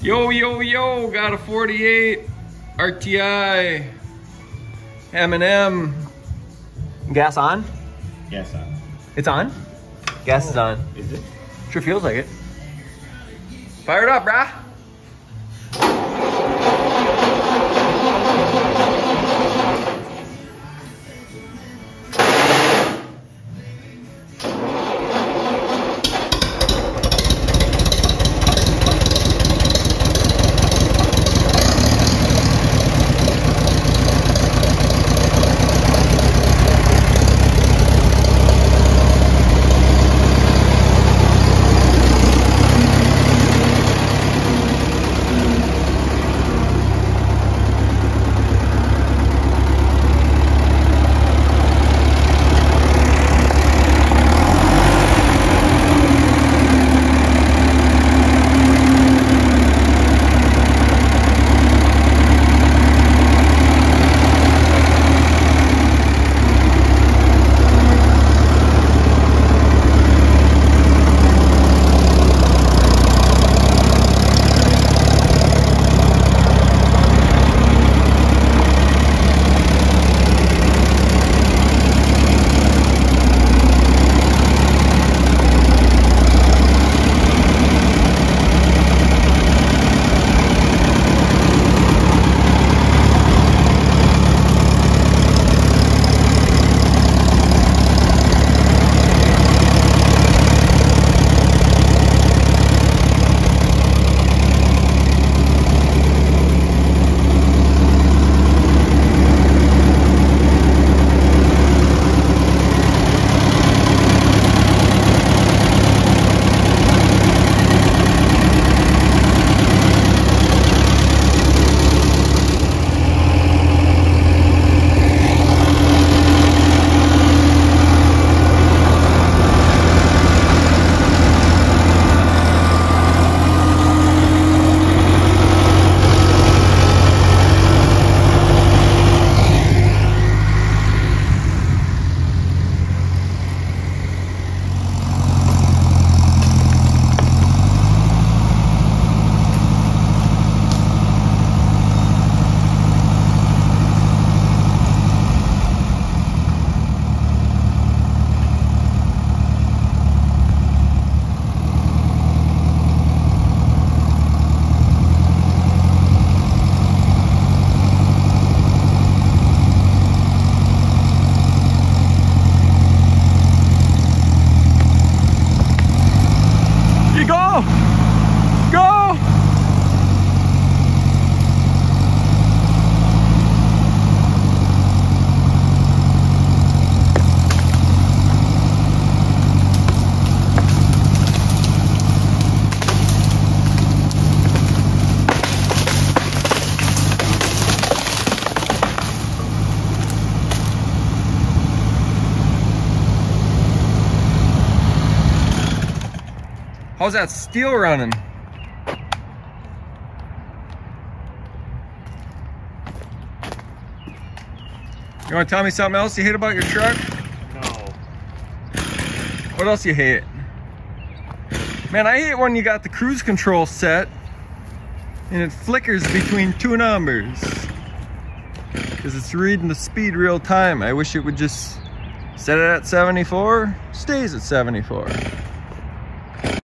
Yo, yo, yo, got a 48 RTI M&M. Gas on? Gas on. It's on? Gas is on. Is it? Sure feels like it. Fire it up, brah. How's that steel running? You want to tell me something else you hate about your truck? No. What else you hate? Man, I hate when you got the cruise control set and it flickers between two numbers because it's reading the speed real time. I wish it would just set it at 74, stays at 74.